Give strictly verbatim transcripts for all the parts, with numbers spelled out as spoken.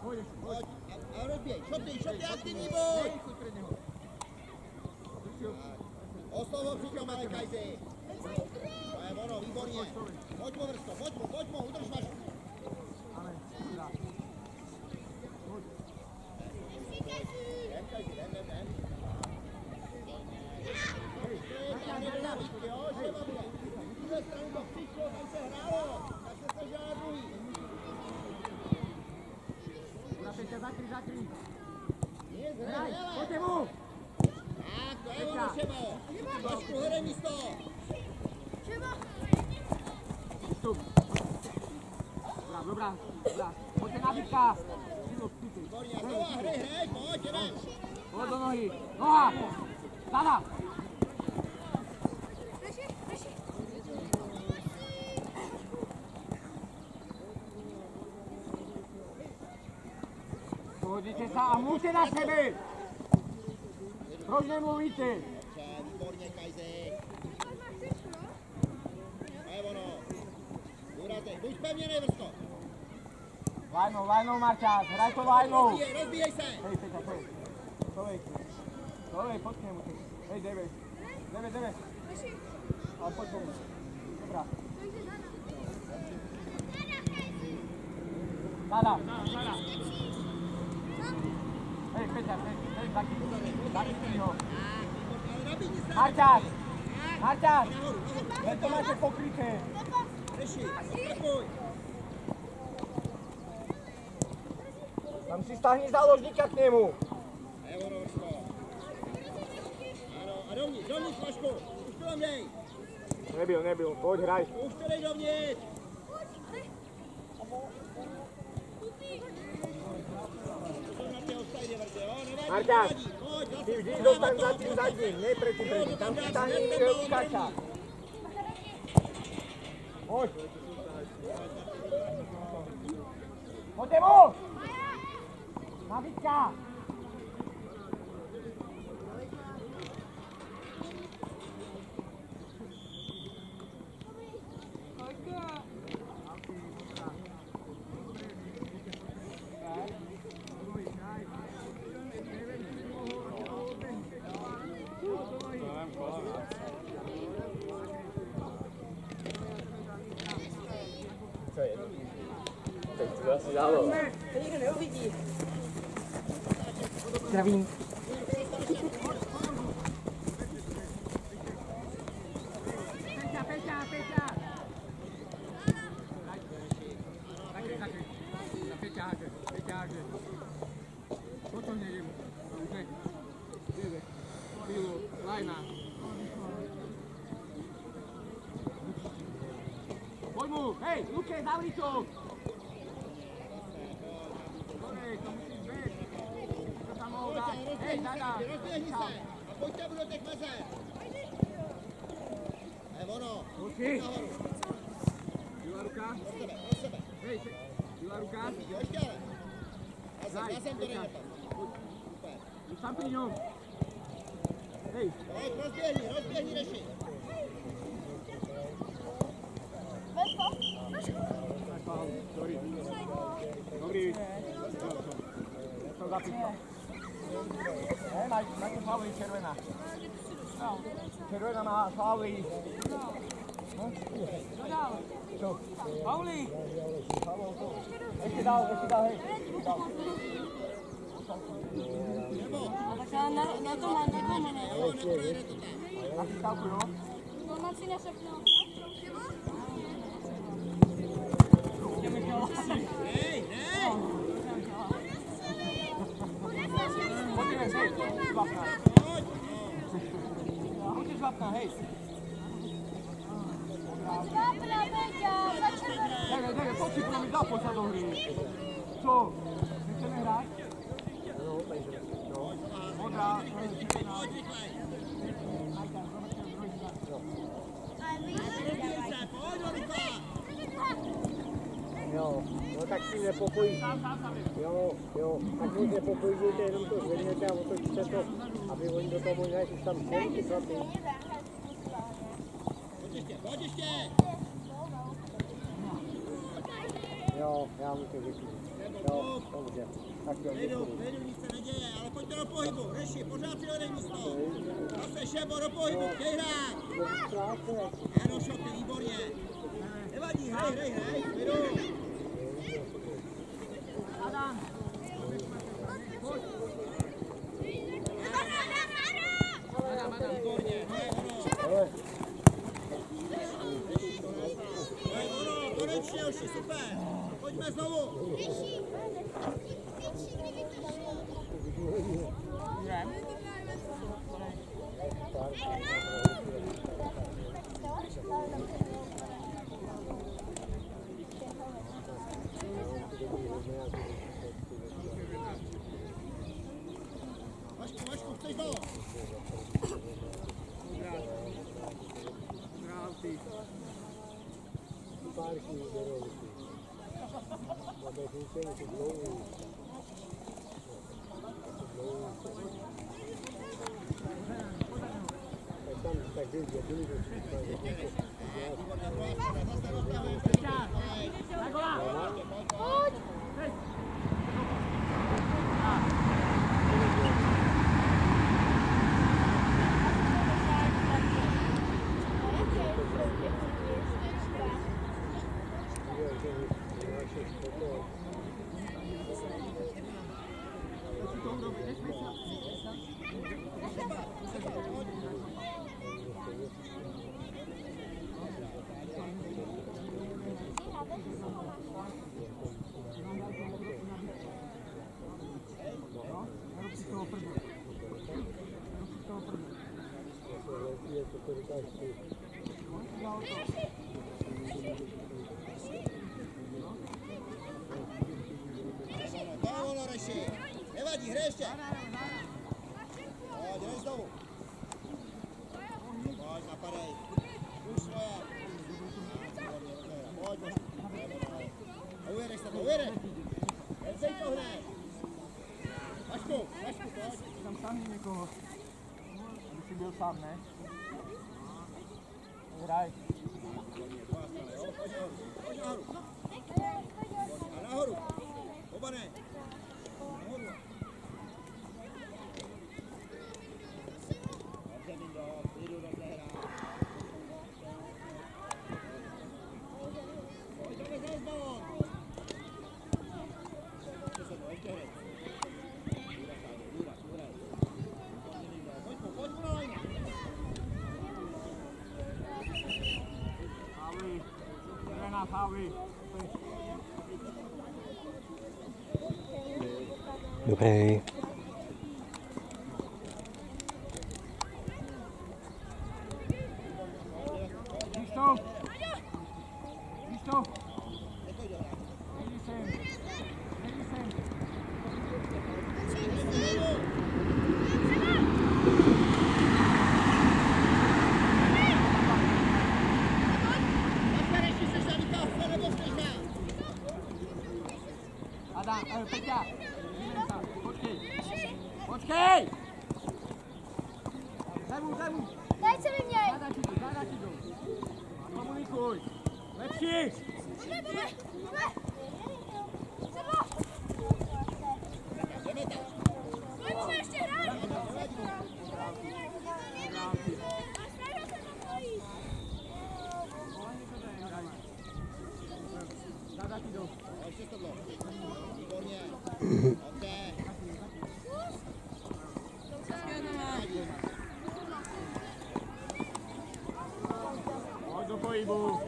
Pojď, a rozběj, šoty, šoty, aktivní boj! Oslovo přitom, ale Kajzi. To je ono, výborně. Pojď mu, Vrsto, pojď mu, pojď mu, udrž Vašku. Jdem, Kajzi, jdem, jdem, jdem. Jo, že vám bude. Z druhé strany to přišlo, tam se hrálo. Tak se snažila na druhý. Peťa, zakryj, zakryj. Nic, hraj, pojďte mu. Tak, to je ono, Šebo. Vašku, hledej místo. Vstup. Dobrá, dobrá, dobrá. Pojďte na Vítka. Výborně, znova, hrej, hrej, pojď, jdem. Pojď do nohy. Noha. Zada. Pohodíte se a mluvte na sebe. Proč nemluvíte? Výborně, Kajzi. To je ono. Důrazně, buď pevněnej, Vrsto. Vajnou, vajnou, Marťák, hraj to vajnou. Rozbíjej, rozbíjej se. Hej, Peťa, pojď. Dovej. Dovej, pojď k němu. Hej, deve. Deve, deve. Ale pojď domů. Dobrá. Zada. Zada. Hej, Peťa, hej, hej, taky. Taky ho. Marťák. Marťák. Hej, to máte pokryté. Řeši, pojď. Tam si stáhni záložníka k němu. Je ono, Vrsto. Ano, a dovnitř, dovnitř, Vašku. Už to tam dej. Nebyl, nebyl, pojď, hraj. Už to dej dovnitř. Marťák, ty vždy dostaň za tím zadním, ne proti proti. Tam si stáhni Lukáša. Pojď. Pojďte mu! Na Vítka! Co je? Teď to asi dálo. To nikdo neuvidí. Zdravím. Peťa, Peťa, Peťa! Takhle, takhle. Peťa, háže, Peťa, háže. Potom nejde mu. Ne. Jde. Pilu, lajna. Pojď mu, hej, Luke, zavři to! Dobrý, to musíš být. To tam mohou dát. Hej, Dada. Rozběhni se a pojďte do těch mezer. Je ono. Luky. Byla ruka. Pro sebe, pro sebe. Hej, byla ruka. Jo, ještě ale. Já jsem, já jsem to nejlepší. Super. Už tam pri ňom. Hej. Pojď, rozběhni, rozběhni, Reši. Dobrý. Dobrý. Ja to zapísal. Hej, máte Pavlí červená. Červená má Pavlí. Čo? Pavlí. Ešte dál, ešte dál, hej. Tak na, na to má nekomu ne. Jo, neprojede to tam. Na přistávku, jo? Informaci nesepnul. Hej, hej! Pojďme, hej, žvapná. Pojď! Pojďte žvapná, hej. Zvapna, Peťa, začneme. Deve, deve, pojď si budeme dát pořád do hry. Co? Nechceme hrát? No, takže, no. Modrá, červená. Pojď, rychlej! Pojď, rychle! Jo, no tak si nepopojíš. Jo, jo, tak si nepopojíte, jenom to zvedněte a otočíte to, aby oni do toho možná už tam chtěli ty chlapy. Pojď ještě, pojď ještě! Jo, já mu to řeknu. Jo, dobře. Klidu, klidu, nic se neděje, ale pojďte do pohybu, Reši, pořád si hledej místo. Zase Šebo do pohybu, chtěj hrát. Ano, Šoty, výborně. Nevadí, hrej, hrej, hrej, klidu. Adam. Pojď. Adam, Adam. Výborně, to je ono. To je ono, konečně, Joši, super. Pojďme znovu. Vašku, Vašku, chceš to? Párky berou. Máme zůstění, ty dlouhý. Tak tam, tak byli, byli, byli. Nevadí, hrej ještě. Pojď, hrej znovu. Pojď, napadej. Už svoje. Pojď, pojď. A ujedeš se to, ujedeš. Nevzej to hned. Vašku, Vašku, pojď. Tam sám někoho. Aby si byl sám, ne? Hraj. Pojď nahoru, pojď nahoru. A nahoru. Oba ne. Nahoru. Dobře, Mindo, jdu do té hra. Pojď do mě zase balón. Ještě se to, ještě hry. Důraz, důraz, důraz. Pojď mu, pojď mu na lajnu. Fauli. Zelená fauli. Dobrý. Místo. Místo. Nejdi sem. Nejdi sem. Adam, eh, Peťa. Počkej. Počkej! Daj mu, daj mu. Daj se mi měj! Zadá ti to, zadá ti to. Komunikuj. Lepší. Jdeme, jdeme! Sebo! Pojďme ještě hrát! Zadá ti to. Ještě to bylo. Výborně. Dobře. Pojď do pohybu.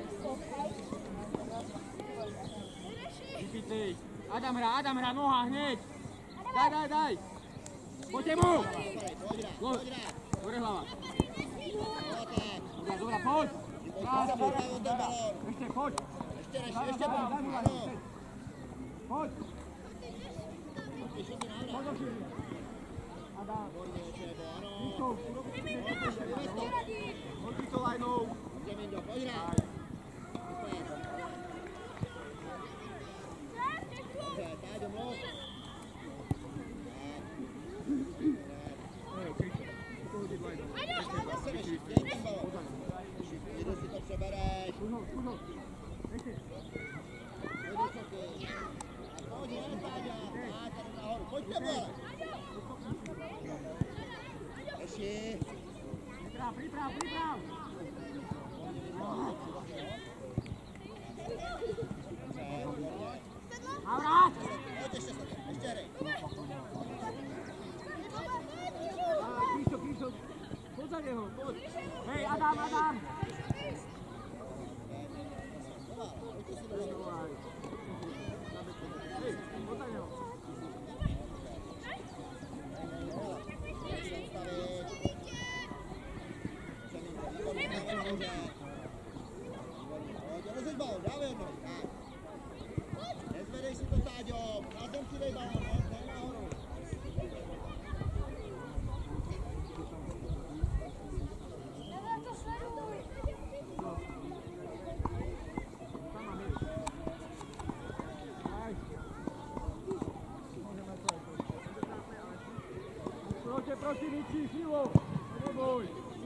Vypítej. Adam hrá, Adam hrá, noha hned. Daj, daj, daj. Pojďte mu. Pojď hrát. Bude hlava. Tak. Dobrá, dobrá, pojď. Krásně. Pojď ten balón. Ještě, pojď. Ještě než, ještě balón. Ano. Pojď. Ještě si návrat. Pojď do chyby. Adam. Výborně, Šebo, ano. Místo. Pojď to lajnou. Dobře, Mindo, pojď hrát. Super. Dobře, tady domluv. Zase než, děj ten balón. Jedu si to přebereš. Kuno, kuno. Ještě. Jedu Šoky. A pojď, jen, Táďa. A tady nahoru. Pojďte, vole. Reši. Připrav, připrav, připrav. Navrat! Pojď ještě se, ještě hry. Kristo, Kristo. Pojď za něho, pojď. Hej, Adam, Adam. Hej, pojď za něho. Rozeď balon, dávej jednou. Nezvedej si to, Táďo. Na zem si dej balon, ne, ne nahoru. Proč, proti ničí, sílo. Neboj.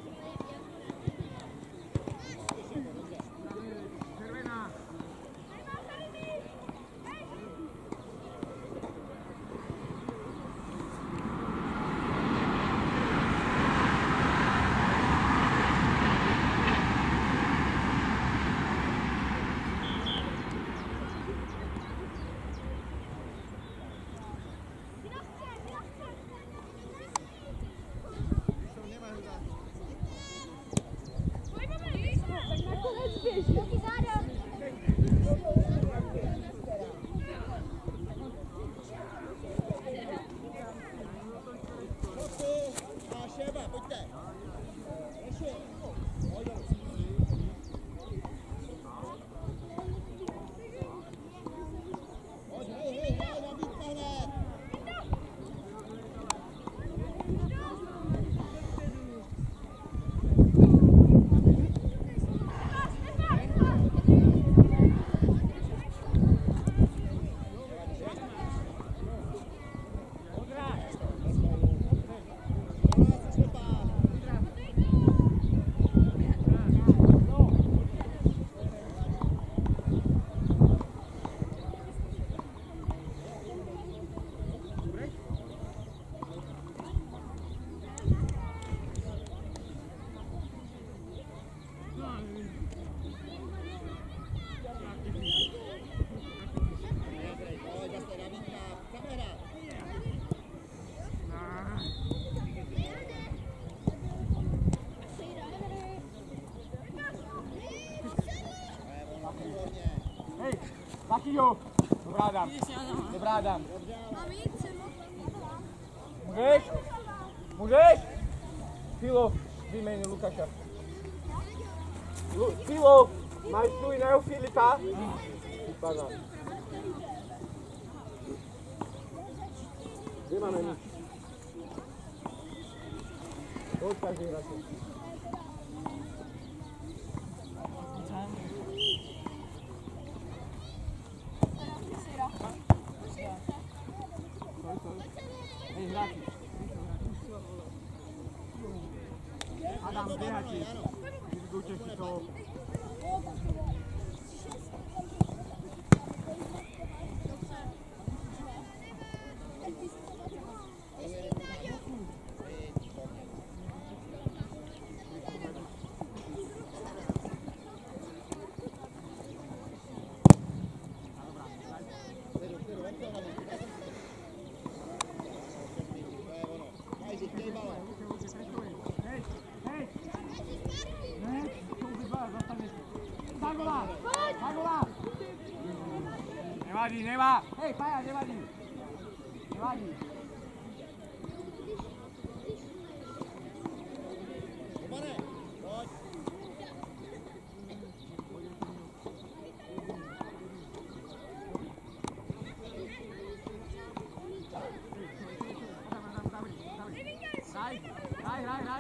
Červená. Jo, dobrá dám, dobrá dám. Můžeš? Můžeš? Filo, vyjmeni Lukáša. Lu, Filo, máš tu jiného Filipa? Vypadá. Kde máme nic? Pojď každý hráči. Adam, běhači. Vyzkoučeš si to. Nevadí, nevá. Hej, Paja, nevadí. Nevadí. Pane, pojď. Hraj, hraj, hraj, hraj.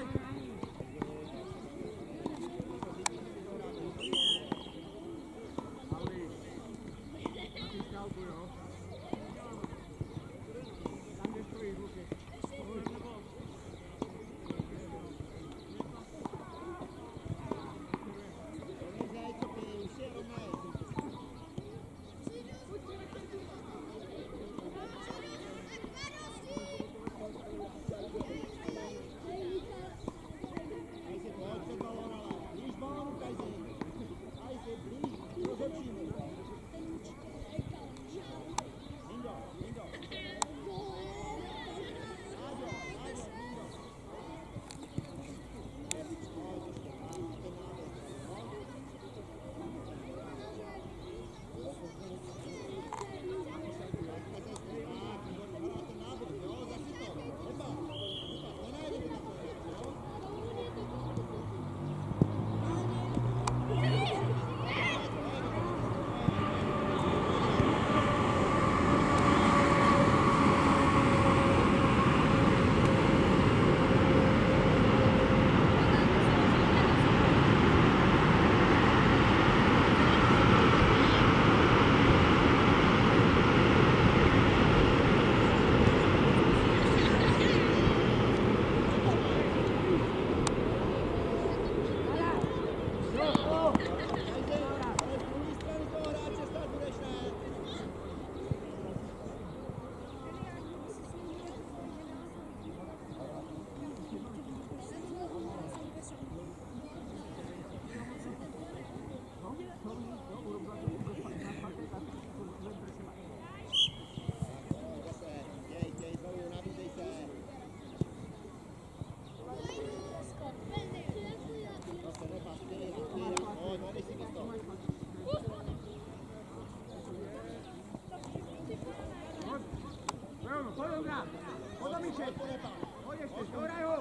pojď Ondra. Pojď do míče. Pojď ještě, dobraj ho.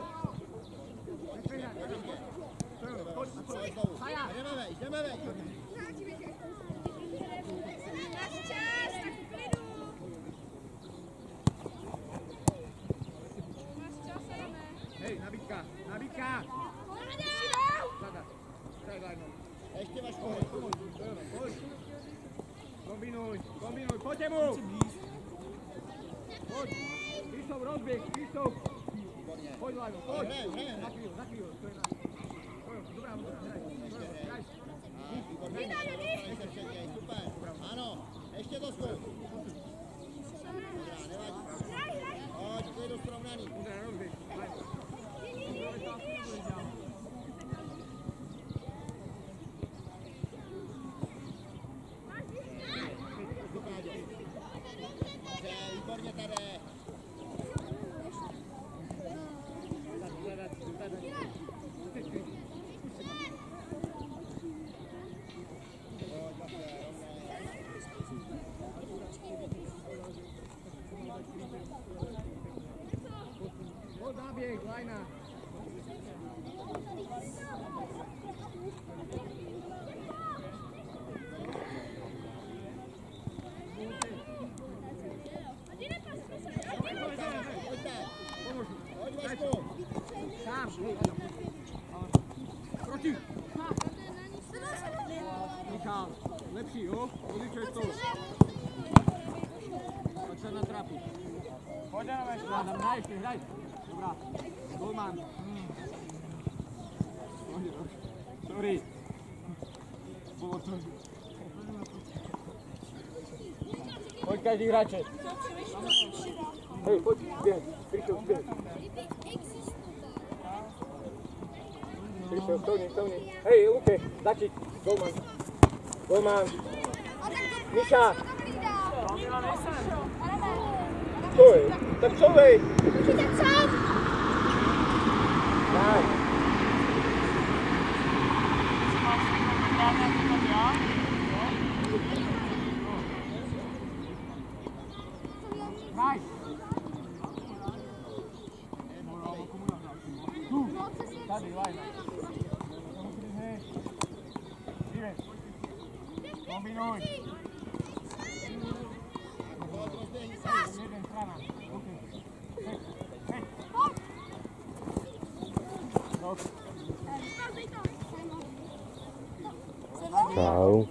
Pojď, pojď. Haja. Jdeme veď, jdeme veď. Máš čas, tak v klidu. Máš čas, jdeme. Hej, nabídka, nabídka. Zada, zada, no. Ještě Vašku. Pojď. Kombinuj, kombinuj, pojď mu. Pojď. Kristof, rozběh, Kristof. Pojď, Lajno, pojď. Hej, hej, hej. Zakryl, zakryl, to je na... Dobrá, dobrá, hraj, hraj. Super, ano, ještě to zkus. Dobrá, nevadí. Pojď, klidu srovnaný. Ondra, rozběh, Lajno. Výborně tady. Pojď náběh, Lajna. Pojď Vašku. Sám, hej, proti. Michal, lepší, jo? Pozičuješ to. Pojď se natrapit. Pojď na veš. Hraj, hraj, ještě, hraj. Dobrá. Golman. Hmm. Sorry. Bylo to. Pojď každý hráče. Hej, pojď, běh. Krišov, běh. Krišov, stouni, stouni. Hej, Luke, začít. Golman. Golman. Miša. Stoj, tak couvej. Určitě sám. Daj. Hraj. Tu, tady, Lajna. Dívej. Kombinuj. Jeden strana. Okay. Hej, hej. Dobře. Čau.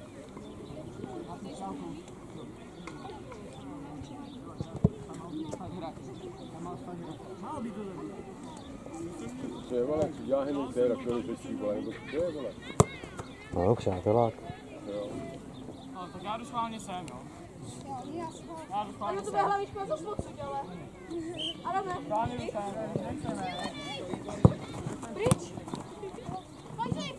Co je, vole, co dělá Henry Taylor, který řečí, vole, nebo co je, vole? No, přátelák. Jo. No, tak já jdu schválně sem, no. Já jdu schválně Ano, to sem. bude hlavička za spocit, ale... Adame, Schválně jdu sem, nechceme. pryč. Pojď si.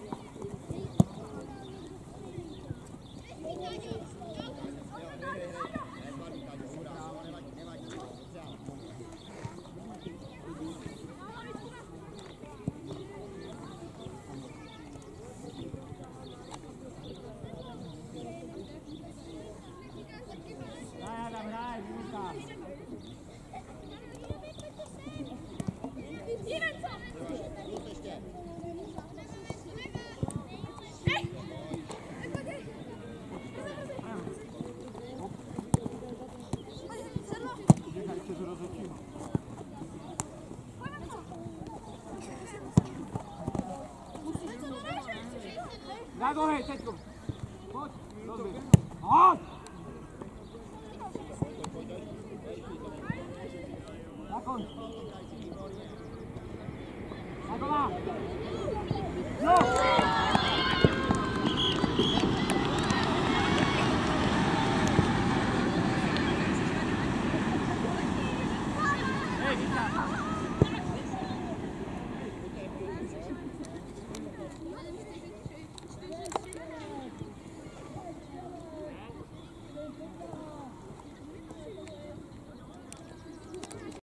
Hraj, Adam, hraj, Luka. Jeden co? Plus ještě. Hej! Pojď. Sedlo. Děkaj, ještě to rozhodčím. Pojď na to. Daj go, hej, teďko. Pojď, dobře. Pojď! Zakonč. Zakončí. Jo! Hej, Víta.